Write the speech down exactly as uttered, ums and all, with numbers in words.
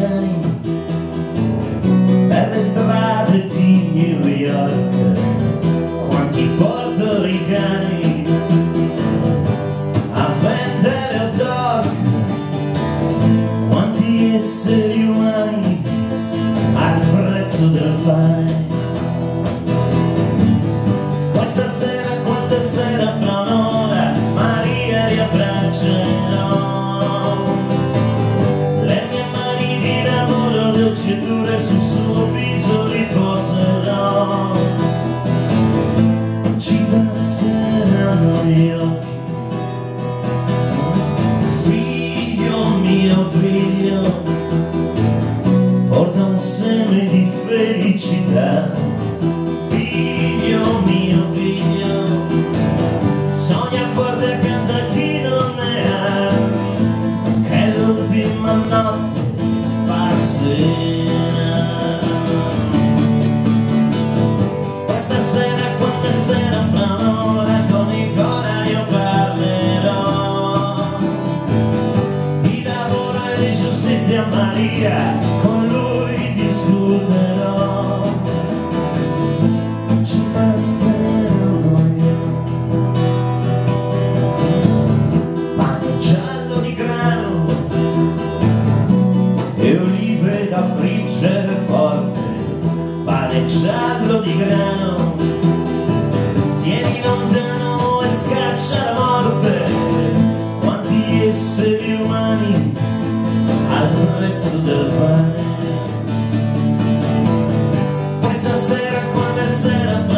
americani per le strade di New York, quanti portoricani a vendere hot dog, quanti esseri umani al prezzo del pane. Questa sera, quando sera fra un'ora, Maria riabbraccerò le mie mani di lavoro, dolci dure sul suo viso riposerò. Ci passeranno gli occhi, figlio mio figlio, porta un seme di felicità. Figlio mio figlio, sogna forte accanto a chi non ne ha, che l'ultima notte passerà. Questa sera, quando sera fra un'ora, con il cuore io parlerò di lavoro e di giustizia a Maria, con lui discuterò. Ci passeranno gli occhi, pane giallo di grano e olive da friggere forte. Pane giallo di grano, tieni lontano e scaccia la morte. Quanti esseri umani al prezzo del pane. Questa sera, quando è sera